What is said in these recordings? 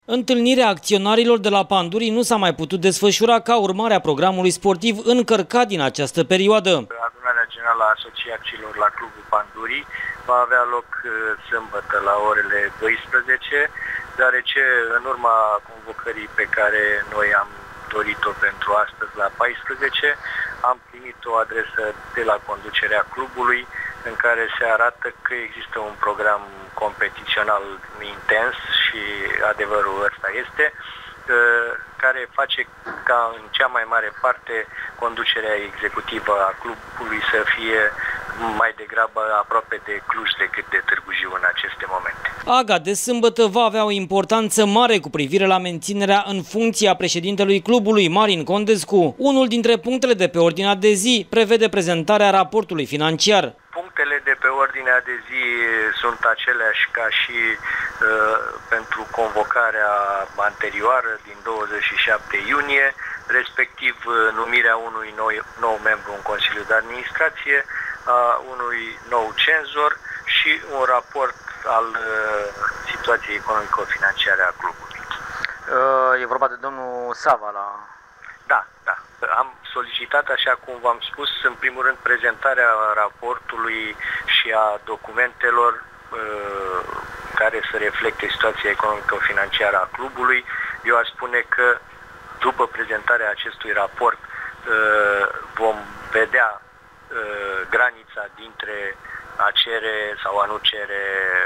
Întâlnirea acționarilor de la Pandurii nu s-a mai putut desfășura ca urmare a programului sportiv încărcat din această perioadă. Adunarea Generală a Asociațiilor la Clubul Pandurii va avea loc sâmbătă la orele 12, deoarece în urma convocării pe care noi am dorit-o pentru astăzi la 14, am primit o adresă de la conducerea clubului în care se arată că există un program competițional intens și adevărul ăsta este, care face ca în cea mai mare parte conducerea executivă a clubului să fie mai degrabă aproape de Cluj decât de Târgu Jiu în aceste momente. AGA de sâmbătă va avea o importanță mare cu privire la menținerea în funcție a președintelui clubului, Marin Condescu. Unul dintre punctele de pe ordinea de zi prevede prezentarea raportului financiar. Punctele de pe ordinea de zi sunt aceleași ca și pentru convocarea anterioară din 27 iunie, respectiv numirea unui nou membru în Consiliul de Administrație, a unui nou cenzor și un raport al situației economico-financiare a clubului. E vorba de domnul Sava la... Da. Am solicitat, așa cum v-am spus, în primul rând prezentarea raportului și a documentelor care să reflecte situația economico-financiară a clubului. Eu aș spune că după prezentarea acestui raport vom vedea granița dintre a cere sau a nu cere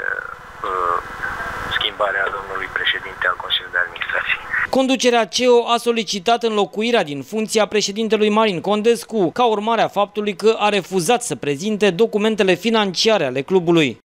schimbarea domnului președinte al Consiliului de Administrație. Conducerea CEO a solicitat înlocuirea din funcția președintelui Marin Condescu ca urmare a faptului că a refuzat să prezinte documentele financiare ale clubului.